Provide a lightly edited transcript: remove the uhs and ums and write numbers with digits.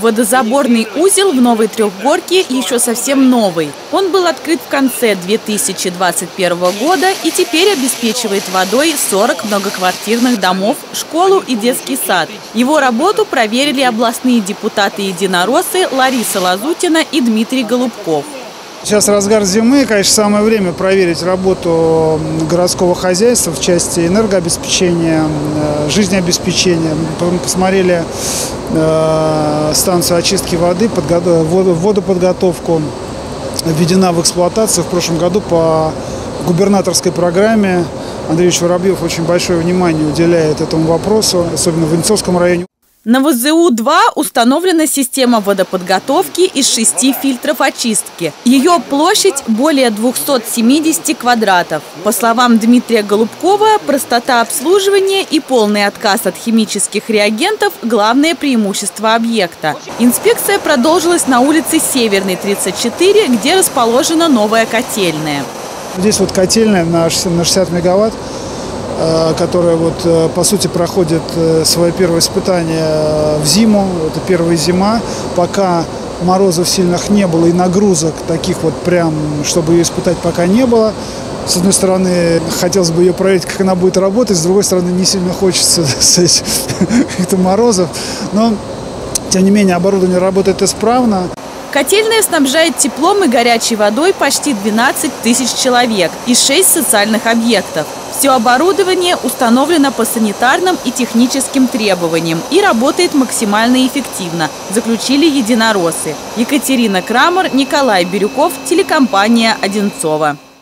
Водозаборный узел в Новой Трехгорке еще совсем новый. Он был открыт в конце 2021 года и теперь обеспечивает водой 40 многоквартирных домов, школу и детский сад. Его работу проверили областные депутаты-единороссы Лариса Лазутина и Дмитрий Голубков. Сейчас разгар зимы, конечно, самое время проверить работу городского хозяйства в части энергообеспечения, жизнеобеспечения. Мы посмотрели станцию очистки воды, водоподготовку, введена в эксплуатацию в прошлом году по губернаторской программе. Андрей Ильич Воробьев очень большое внимание уделяет этому вопросу, особенно в Венцовском районе. На ВЗУ-2 установлена система водоподготовки из 6 фильтров очистки. Ее площадь более 270 квадратов. По словам Дмитрия Голубкова, простота обслуживания и полный отказ от химических реагентов – главное преимущество объекта. Инспекция продолжилась на улице Северной, 34, где расположена новая котельная. Здесь вот котельная на 60 мегаватт, которая по сути проходит свое первое испытание в зиму. Это первая зима, пока морозов сильных не было и нагрузок таких прям, чтобы ее испытать, пока не было. С одной стороны, хотелось бы ее проверить, как она будет работать, с другой стороны, не сильно хочется каких-то морозов, но тем не менее оборудование работает исправно. Котельная снабжает теплом и горячей водой почти 12 тысяч человек и 6 социальных объектов. Все оборудование установлено по санитарным и техническим требованиям и работает максимально эффективно, заключили единороссы. Екатерина Крамер, Николай Бирюков, телекомпания «Одинцово».